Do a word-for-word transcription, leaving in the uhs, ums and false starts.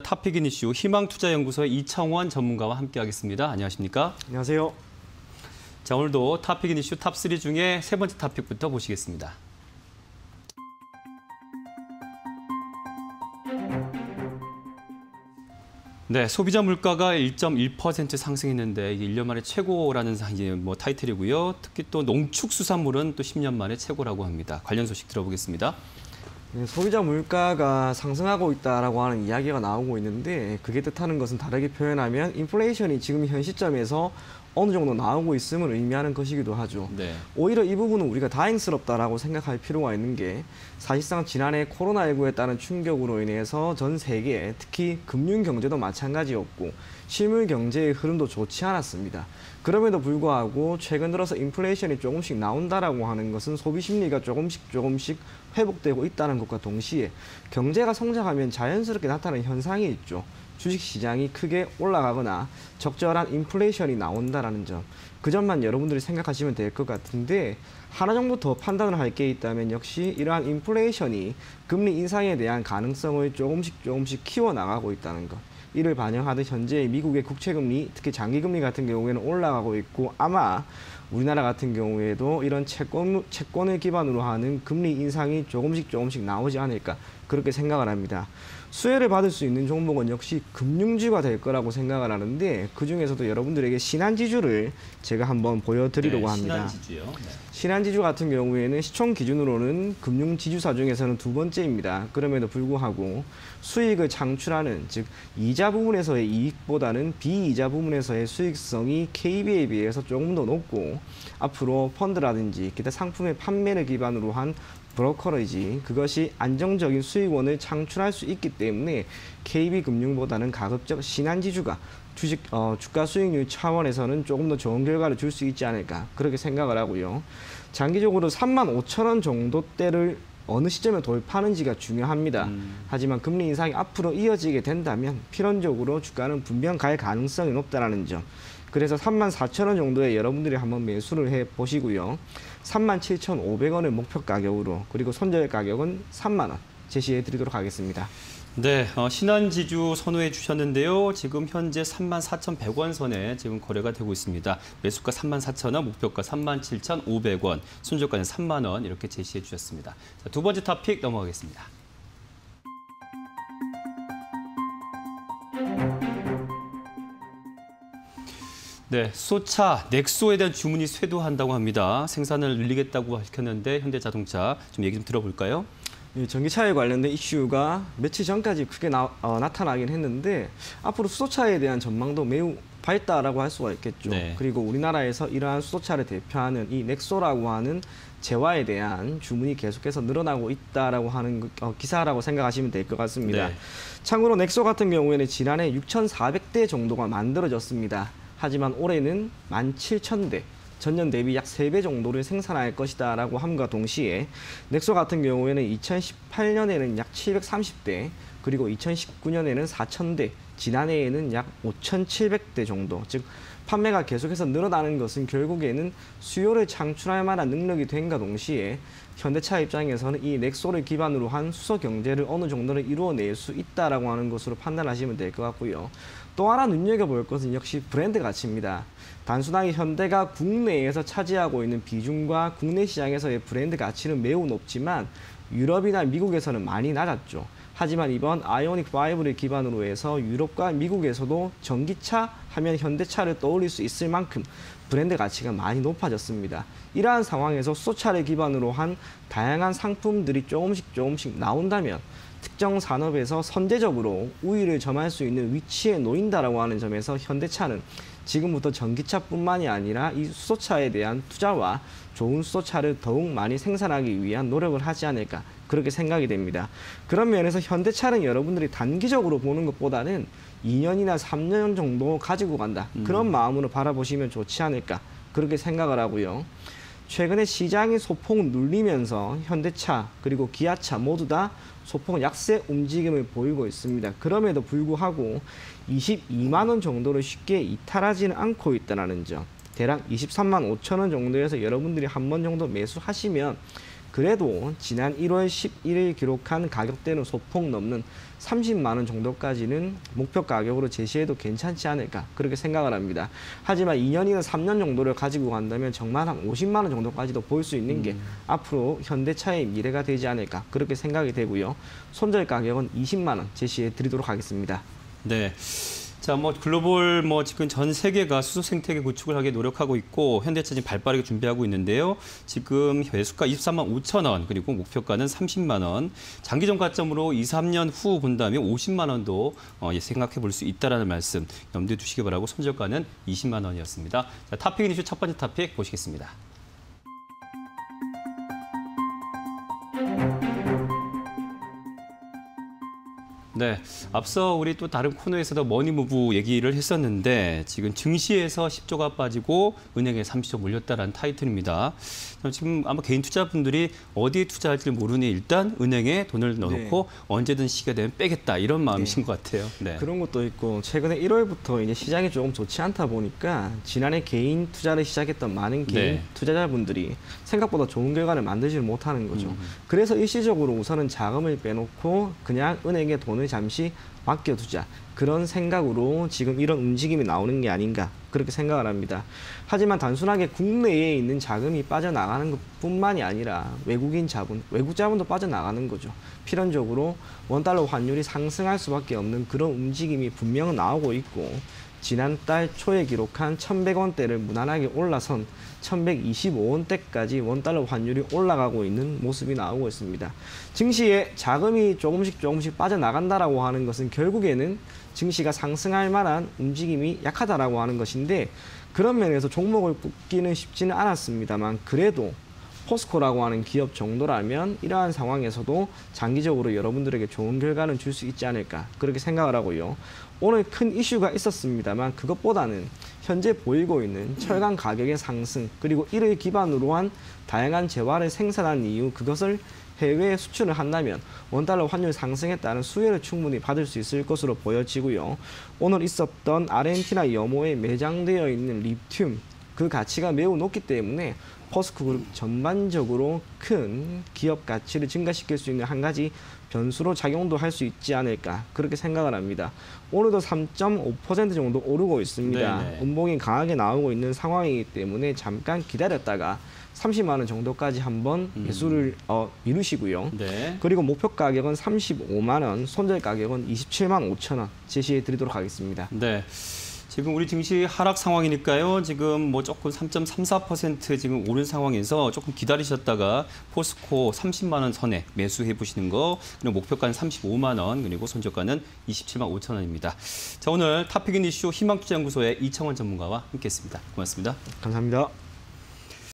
탑픽인 이슈 희망투자연구소의 이창원 전문가와 함께하겠습니다. 안녕하십니까? 안녕하세요. 자, 오늘도 탑픽인 이슈 탑삼 중에 세 번째 탑픽부터 보시겠습니다. 네, 소비자 물가가 일 점 일 퍼센트 상승했는데 이게 일 년 만에 최고라는 이제 뭐 타이틀이고요. 특히 또 농축수산물은 또 십 년 만에 최고라고 합니다. 관련 소식 들어보겠습니다. 네, 소비자 물가가 상승하고 있다라고 하는 이야기가 나오고 있는데 그게 뜻하는 것은 다르게 표현하면 인플레이션이 지금 현 시점에서 어느 정도 나오고 있음을 의미하는 것이기도 하죠. 네. 오히려 이 부분은 우리가 다행스럽다라고 생각할 필요가 있는 게 사실상 지난해 코로나십구에 따른 충격으로 인해서 전 세계, 특히 금융 경제도 마찬가지였고 실물 경제의 흐름도 좋지 않았습니다. 그럼에도 불구하고 최근 들어서 인플레이션이 조금씩 나온다라고 하는 것은 소비 심리가 조금씩 조금씩 회복되고 있다는 것과 동시에 경제가 성장하면 자연스럽게 나타나는 현상이 있죠. 주식시장이 크게 올라가거나 적절한 인플레이션이 나온다는 점. 그 점만 여러분들이 생각하시면 될 것 같은데 하나 정도 더 판단을 할 게 있다면 역시 이러한 인플레이션이 금리 인상에 대한 가능성을 조금씩 조금씩 키워나가고 있다는 것. 이를 반영하듯 현재 미국의 국채금리, 특히 장기금리 같은 경우에는 올라가고 있고 아마 우리나라 같은 경우에도 이런 채권, 채권을 기반으로 하는 금리 인상이 조금씩 조금씩 나오지 않을까 그렇게 생각을 합니다. 수혜를 받을 수 있는 종목은 역시 금융주가 될 거라고 생각을 하는데 그중에서도 여러분들에게 신한지주를 제가 한번 보여드리려고 네, 합니다. 신한지주요. 네. 신한지주 같은 경우에는 시총 기준으로는 금융지주사 중에서는 두 번째입니다. 그럼에도 불구하고 수익을 창출하는, 즉 이자 부분에서의 이익보다는 비이자 부분에서의 수익성이 케이비에 비해서 조금 더 높고 앞으로 펀드라든지 기타 상품의 판매를 기반으로 한 브로커리지, 그것이 안정적인 수익원을 창출할 수 있기 때문에 케이비금융보다는 가급적 신한지주가 주식, 어, 주가 수익률 차원에서는 조금 더 좋은 결과를 줄 수 있지 않을까 그렇게 생각을 하고요. 장기적으로 삼만 오천 원 정도대를 어느 시점에 돌파하는지가 중요합니다. 음. 하지만 금리 인상이 앞으로 이어지게 된다면 필연적으로 주가는 분명 갈 가능성이 높다는 점. 그래서 삼만 사천 원 정도에 여러분들이 한번 매수를 해보시고요. 삼만 칠천오백 원을 목표 가격으로, 그리고 손절 가격은 삼만 원 제시해 드리도록 하겠습니다. 네, 어, 신한지주 선호해 주셨는데요. 지금 현재 삼만 사천백 원 선에 지금 거래가 되고 있습니다. 매수가 삼만 사천 원, 목표가 삼만 칠천오백 원, 손절가는 삼만 원 이렇게 제시해 주셨습니다. 자, 두 번째 토픽 넘어가겠습니다. 네, 수소차 넥소에 대한 주문이 쇄도한다고 합니다. 생산을 늘리겠다고 밝혔는데 현대자동차 좀 얘기 좀 들어볼까요? 예, 전기차에 관련된 이슈가 며칠 전까지 크게 나, 어, 나타나긴 했는데 앞으로 수소차에 대한 전망도 매우 밝다라고 할 수가 있겠죠. 네. 그리고 우리나라에서 이러한 수소차를 대표하는 이 넥소라고 하는 재화에 대한 주문이 계속해서 늘어나고 있다라고 하는 어, 기사라고 생각하시면 될 것 같습니다. 네. 참고로 넥소 같은 경우에는 지난해 육천사백 대 정도가 만들어졌습니다. 하지만 올해는 만 칠천 대, 전년 대비 약 세 배 정도를 생산할 것이다 라고 함과 동시에 넥소 같은 경우에는 이천십팔 년에는 약 칠백삼십 대, 그리고 이천십구 년에는 사천 대, 지난해에는 약 오천칠백 대 정도, 즉 판매가 계속해서 늘어나는 것은 결국에는 수요를 창출할 만한 능력이 된과 동시에 현대차 입장에서는 이 넥소를 기반으로 한 수소 경제를 어느 정도는 이루어낼 수 있다라고 하는 것으로 판단하시면 될 것 같고요. 또 하나 눈여겨볼 것은 역시 브랜드 가치입니다. 단순하게 현대가 국내에서 차지하고 있는 비중과 국내 시장에서의 브랜드 가치는 매우 높지만 유럽이나 미국에서는 많이 낮았죠. 하지만 이번 아이오닉 파이브를 기반으로 해서 유럽과 미국에서도 전기차 하면 현대차를 떠올릴 수 있을 만큼 브랜드 가치가 많이 높아졌습니다. 이러한 상황에서 수소차를 기반으로 한 다양한 상품들이 조금씩 조금씩 나온다면 특정 산업에서 선제적으로 우위를 점할 수 있는 위치에 놓인다라고 하는 점에서 현대차는 지금부터 전기차뿐만이 아니라 이 수소차에 대한 투자와 좋은 수소차를 더욱 많이 생산하기 위한 노력을 하지 않을까 그렇게 생각이 됩니다. 그런 면에서 현대차는 여러분들이 단기적으로 보는 것보다는 이 년이나 삼 년 정도 가지고 간다. 음. 그런 마음으로 바라보시면 좋지 않을까 그렇게 생각을 하고요. 최근에 시장이 소폭 눌리면서 현대차 그리고 기아차 모두 다 소폭 약세 움직임을 보이고 있습니다. 그럼에도 불구하고 이십이만 원 정도를 쉽게 이탈하지는 않고 있다는 점. 대략 이십삼만 오천 원 정도에서 여러분들이 한 번 정도 매수하시면 그래도 지난 일월 십일일 기록한 가격대는 소폭 넘는 삼십만 원 정도까지는 목표 가격으로 제시해도 괜찮지 않을까 그렇게 생각을 합니다. 하지만 이 년이나 삼 년 정도를 가지고 간다면 정말 한 오십만 원 정도까지도 볼 수 있는 게 음. 앞으로 현대차의 미래가 되지 않을까 그렇게 생각이 되고요. 손절 가격은 이십만 원 제시해 드리도록 하겠습니다. 네. 자, 뭐 글로벌 뭐 지금 전 세계가 수소 생태계 구축을 하게 노력하고 있고 현대차 지금 발빠르게 준비하고 있는데요. 지금 매수가 이십삼만 오천 원 그리고 목표가는 삼십만 원. 장기적 가점으로 이, 삼 년 후 본다면 오십만 원도 어, 생각해 볼 수 있다라는 말씀 염두에 두시기 바라고 손절가는 이십만 원이었습니다. 자, 탑픽 이슈 첫 번째 탑픽 보시겠습니다. 네, 앞서 우리 또 다른 코너에서도 머니무브 얘기를 했었는데 지금 증시에서 십조가 빠지고 은행에 삼십조 몰렸다라는 타이틀입니다. 지금 아마 개인 투자분들이 어디에 투자할지 모르니 일단 은행에 돈을 넣어놓고 네. 언제든 시기가 되면 빼겠다 이런 마음이신 네. 것 같아요. 네. 그런 것도 있고 최근에 일월부터 이제 시장이 조금 좋지 않다 보니까 지난해 개인 투자를 시작했던 많은 개인 네. 투자자분들이 생각보다 좋은 결과를 만들지를 못하는 거죠. 음. 그래서 일시적으로 우선은 자금을 빼놓고 그냥 은행에 돈을 잠시 맡겨두자. 그런 생각으로 지금 이런 움직임이 나오는 게 아닌가 그렇게 생각을 합니다. 하지만 단순하게 국내에 있는 자금이 빠져나가는 것뿐만이 아니라 외국인 자본, 외국 자본도 빠져나가는 거죠. 필연적으로 원달러 환율이 상승할 수밖에 없는 그런 움직임이 분명 나오고 있고 지난달 초에 기록한 천백 원대를 무난하게 올라선 천백이십오 원대까지 원달러 환율이 올라가고 있는 모습이 나오고 있습니다. 증시에 자금이 조금씩 조금씩 빠져나간다라고 하는 것은 결국에는 증시가 상승할 만한 움직임이 약하다라고 하는 것인데 그런 면에서 종목을 꼽기는 쉽지는 않았습니다만 그래도 포스코라고 하는 기업 정도라면 이러한 상황에서도 장기적으로 여러분들에게 좋은 결과는 줄 수 있지 않을까 그렇게 생각을 하고요. 오늘 큰 이슈가 있었습니다만 그것보다는 현재 보이고 있는 철강 가격의 상승 그리고 이를 기반으로 한 다양한 재화를 생산한 이유 그것을 해외에 수출을 한다면 원달러 환율 상승에 따른 수혜를 충분히 받을 수 있을 것으로 보여지고요. 오늘 있었던 아르헨티나 염호에 매장되어 있는 리튬 그 가치가 매우 높기 때문에 포스코 그룹 전반적으로 큰 기업 가치를 증가시킬 수 있는 한 가지 변수로 작용도 할 수 있지 않을까 그렇게 생각을 합니다. 오늘도 삼 점 오 퍼센트 정도 오르고 있습니다. 네네. 음봉이 강하게 나오고 있는 상황이기 때문에 잠깐 기다렸다가 삼십만 원 정도까지 한번 매수를 음. 어, 미루시고요. 네. 그리고 목표 가격은 삼십오만 원, 손절 가격은 이십칠만 오천 원 제시해 드리도록 하겠습니다. 네. 지금 우리 증시 하락 상황이니까요. 지금 뭐 조금 삼 점 삼사 퍼센트 지금 오른 상황에서 조금 기다리셨다가 포스코 삼십만 원 선에 매수해 보시는 거. 그리고 목표가는 삼십오만 원, 그리고 손절가는 이십칠만 오천 원입니다. 자, 오늘 탑픽인 이슈 희망투자연구소의 이창원 전문가와 함께했습니다. 고맙습니다. 감사합니다.